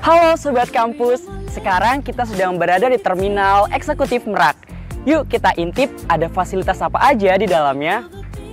Halo Sobat Kampus, sekarang kita sedang berada di Terminal Eksekutif Merak. Yuk kita intip ada fasilitas apa aja di dalamnya.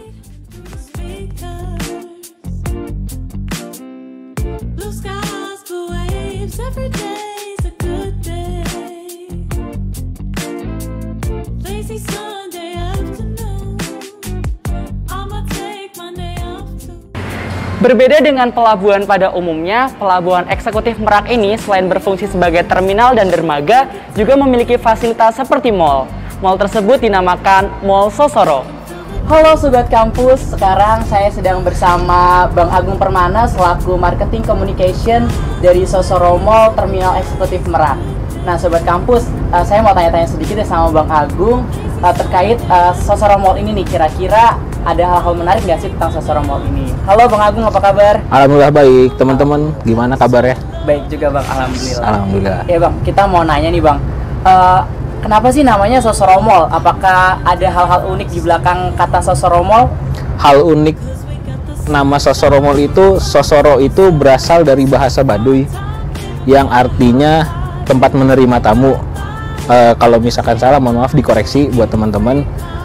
Berbeda dengan pelabuhan pada umumnya, pelabuhan eksekutif Merak ini selain berfungsi sebagai terminal dan dermaga, juga memiliki fasilitas seperti mall. Mall tersebut dinamakan Mall Sosoro. Halo Sobat Kampus, sekarang saya sedang bersama Bang Agung Permana selaku Marketing Communication dari Sosoro Mall Terminal Eksekutif Merak. Nah Sobat Kampus, saya mau tanya-tanya sedikit ya sama Bang Agung terkait Sosoro Mall ini nih, kira-kira ada hal-hal menarik nggak sih tentang Sosoro Mall ini? Halo Bang Agung, apa kabar? Alhamdulillah baik, teman-teman. Gimana kabarnya? Baik juga Bang, alhamdulillah. Alhamdulillah. Ya Bang, kita mau nanya nih Bang, kenapa sih namanya Sosoro Mall? Apakah ada hal-hal unik di belakang kata Sosoro Mall? Hal unik nama Sosoro Mall itu, Sosoro itu berasal dari bahasa Baduy yang artinya tempat menerima tamu. Kalau misalkan salah, mohon maaf dikoreksi buat teman-teman.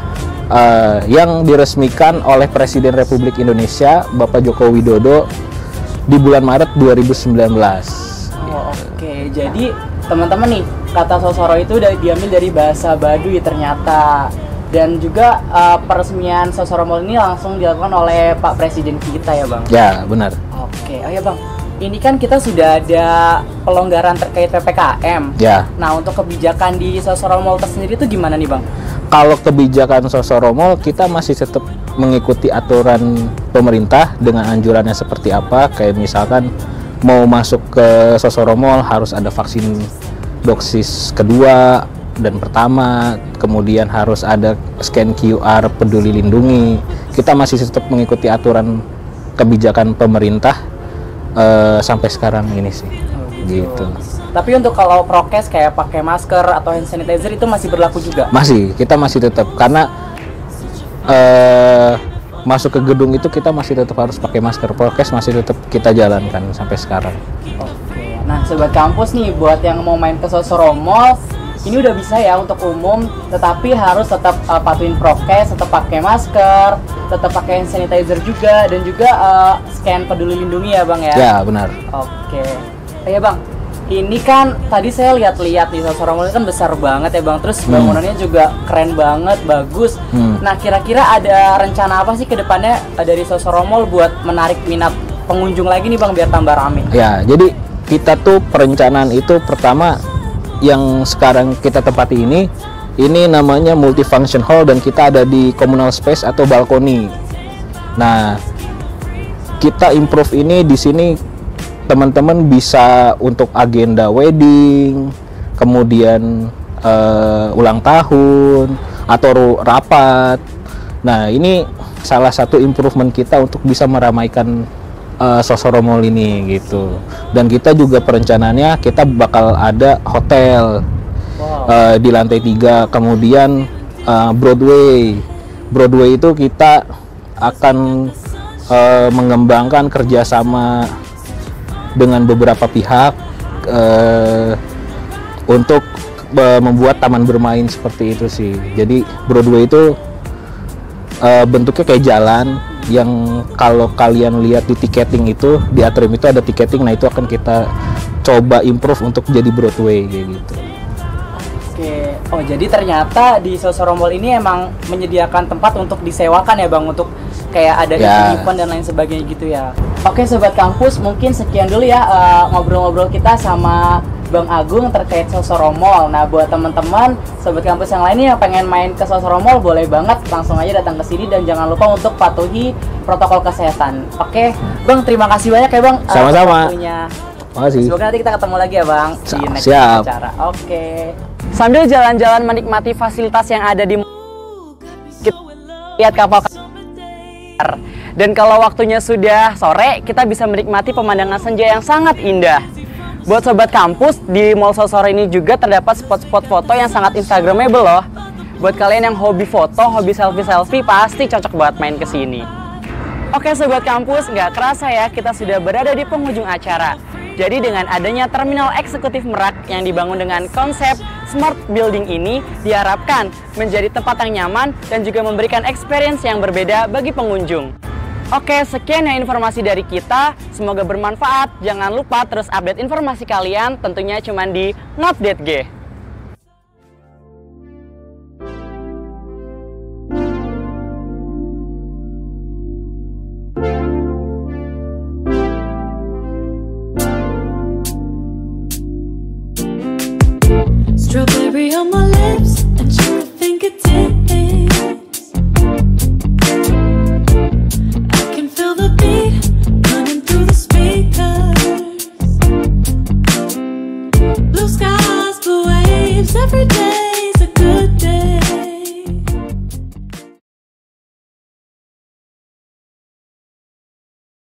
Yang diresmikan oleh Presiden Republik Indonesia Bapak Joko Widodo di bulan Maret 2019. Oke, jadi teman-teman nih, kata Sosoro itu diambil dari bahasa Baduy ternyata. Dan juga peresmian Sosoro Mall ini langsung dilakukan oleh Pak Presiden kita ya Bang? Ya, benar. Oke, oh ya Bang, ini kan kita sudah ada pelonggaran terkait PPKM. Ya. Nah, untuk kebijakan di Sosoro Mall tersendiri itu gimana nih Bang? Kalau kebijakan Sosoro Mall, kita masih tetap mengikuti aturan pemerintah dengan anjurannya seperti apa. Kayak misalkan mau masuk ke Sosoro Mall harus ada vaksin dosis kedua dan pertama, kemudian harus ada scan QR Peduli Lindungi. Kita masih tetap mengikuti aturan kebijakan pemerintah sampai sekarang ini sih. Gitu. Tapi untuk kalau prokes kayak pakai masker atau hand sanitizer itu masih berlaku juga? Masih, kita masih tetap, karena masuk ke gedung itu kita masih tetap harus pakai masker. Prokes masih tetap kita jalankan sampai sekarang. Oke. Nah Sobat Kampus nih, buat yang mau main ke Sosoro Mall, ini udah bisa ya untuk umum, tetapi harus tetap patuhin prokes, tetap pakai masker, tetap pakai hand sanitizer juga, dan juga scan Peduli Lindungi ya Bang ya? Ya, benar. Oke. Ya Bang, ini kan tadi saya lihat-lihat di Sosoro Mall kan besar banget ya Bang, terus bangunannya juga keren banget, bagus. Nah kira-kira ada rencana apa sih ke depannya dari Sosoro Mall buat menarik minat pengunjung lagi nih Bang biar tambah rame? Ya, jadi kita tuh perencanaan itu pertama yang sekarang kita tempati ini namanya multifunction hall dan kita ada di communal space atau balkoni. Nah, kita improve ini di sini. Teman-teman bisa untuk agenda wedding, kemudian ulang tahun atau rapat. Nah, ini salah satu improvement kita untuk bisa meramaikan Sosoro Mall ini gitu. Dan kita juga perencanaannya kita bakal ada hotel di lantai 3, kemudian Broadway. Broadway itu kita akan mengembangkan kerjasama dengan beberapa pihak untuk membuat taman bermain seperti itu sih. Jadi Broadway itu bentuknya kayak jalan yang kalau kalian lihat di tiketing itu, di atrium itu ada tiketing. Nah, itu akan kita coba improve untuk jadi Broadway kayak gitu. Oke. Oh, jadi ternyata di Sosoro Mall ini emang menyediakan tempat untuk disewakan ya Bang, untuk kayak ada event dan lain sebagainya gitu ya. Oke Sobat Kampus, mungkin sekian dulu ya ngobrol-ngobrol kita sama Bang Agung terkait Sosoro Mall. Nah buat teman-teman Sobat Kampus yang lainnya yang pengen main ke Sosoro Mall, boleh banget langsung aja datang ke sini dan jangan lupa untuk patuhi protokol kesehatan. Oke Bang, terima kasih banyak ya Bang. Sama-sama. Makasih. Semoga nanti kita ketemu lagi ya Bang di next acara. Oke. Sambil jalan-jalan menikmati fasilitas yang ada di kita lihat kapal. Dan kalau waktunya sudah sore, kita bisa menikmati pemandangan senja yang sangat indah. Buat Sobat Kampus, di Mall Sosoro ini juga terdapat spot-spot foto yang sangat instagramable loh. Buat kalian yang hobi foto, hobi selfie-selfie, pasti cocok banget main ke sini. Oke Sobat Kampus, nggak kerasa ya kita sudah berada di penghujung acara. Jadi dengan adanya Terminal Eksekutif Merak yang dibangun dengan konsep Smart Building ini diharapkan menjadi tempat yang nyaman dan juga memberikan experience yang berbeda bagi pengunjung. Oke, sekian ya informasi dari kita. Semoga bermanfaat. Jangan lupa terus update informasi kalian tentunya cuma di Ngupdate G. Strawberry on my lips and sugar fingertips. I can feel the beat running through the speakers. Blue skies, blue waves every day.